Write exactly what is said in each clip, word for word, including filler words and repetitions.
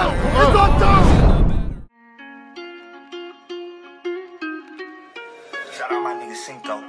down! It's on down! Shout out my nigga Cinco.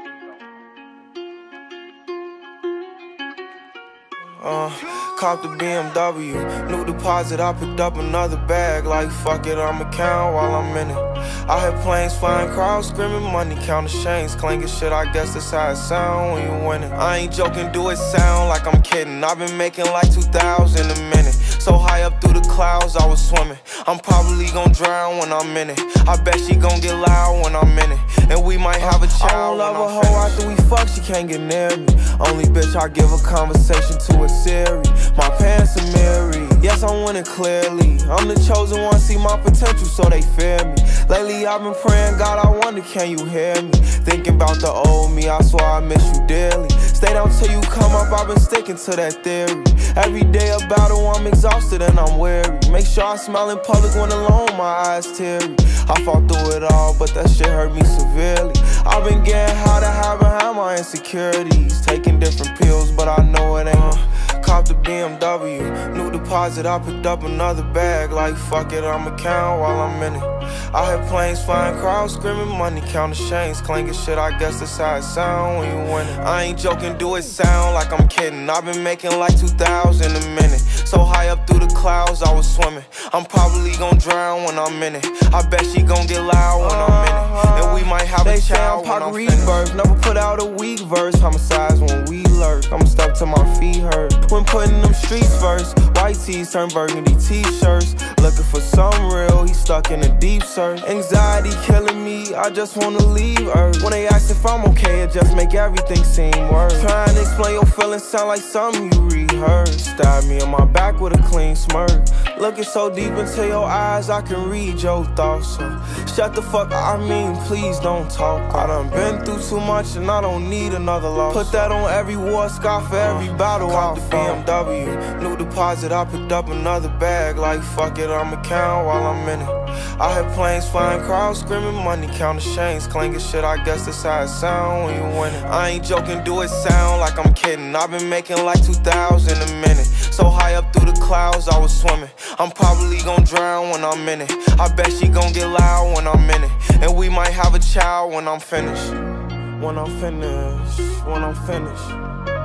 Uh, copped the B M W, new deposit, I picked up another bag. Like fuck it, I'ma count while I'm in it. I hear planes flying, crowds screaming, money counting chains clanking. Shit, I guess that's how it sound when you winning. I ain't joking, do it sound like I'm kidding. I've been making like two thousand a minute. So high up through the clouds, I was swimming. I'm probably gon' drown when I'm in it. I bet she gon' get loud when I'm in it. And we might have a child. I don't love a hoe after we fuck, she can't get near me. Only bitch I give a conversation to is Siri. My pants are mirrored. Yes, I'm winning clearly. I'm the chosen one, see my potential, so they fear me. Lately I've been praying, God, I wonder, can you hear me? Thinking about the old me, I swear I miss you dearly. Stay down till you come up, I've been sticking to that theory. Every day a battle, I'm exhausted and I'm weary. Make sure I smile in public when alone, my eyes teary. I fought through it all, but that shit hurt me severely. I've been getting high to hide behind my insecurities. Taking different pills, but I know it ain't. Copped the B M W, new deposit, I picked up another bag. Like fuck it, I'ma count while I'm in it. I hear planes flying, crowds screaming, money counting chains clanking. Shit, I guess that's how it sound when you winning. I ain't joking, do it sound like I'm kidding. I've been making like two thousand a minute. So high up through the clouds, I was swimming. I'm probably gon' drown when I'm in it. I bet she gon' get loud when I'm in it. And we might have a child when I'm finished. Never put out a weak verse. Homicides when we lurk. I'm stuck till my feet hurt. When putting them streets first, white tees turn burgundy t-shirts. Looking for some real, he stuck in a deep search. Anxiety killing me, I just wanna leave Earth. When they ask if I'm okay, it just make everything seem worse. Trying to explain your feelings sound like something you rehearsed. Stab me in my back with a clean smirk. Looking so deep into your eyes, I can read your thoughts. So shut the fuck up, I mean, please don't talk. I done been through too much and I don't need another loss. Put that on every war scar for every battle. Cop the B M W, new deposit, I picked up another bag. Like fuck it, I'ma count while I'm in it. I hear planes flying, crowds screaming, money counting chains clanking. Shit, I guess that's how it sound when you winning. I ain't joking, do it sound like I'm kidding. I've been making like two thousand a minute. So high up through the clouds, I was swimming. I'm probably gon' drown when I'm in it. I bet she gon' get loud when I'm in it. And we might have a child when I'm finished. When I'm finished, when I'm finished.